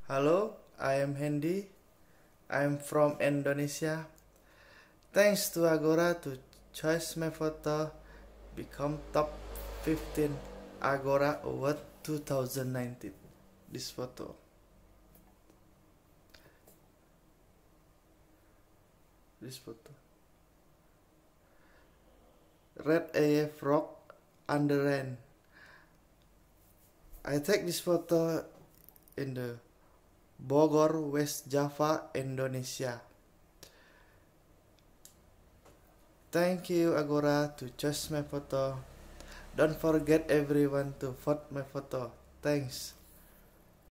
Hello, I am Hendy. I am from Indonesia. Thanks to Agora to choose my photo become top 15 Agora Award 2019. This photo. This photo. Red AF rock under rain. I take this photo in the Bogor, West Java, Indonesia. Thank you Agora to choose my photo. Don't forget everyone to vote my photo. Thanks.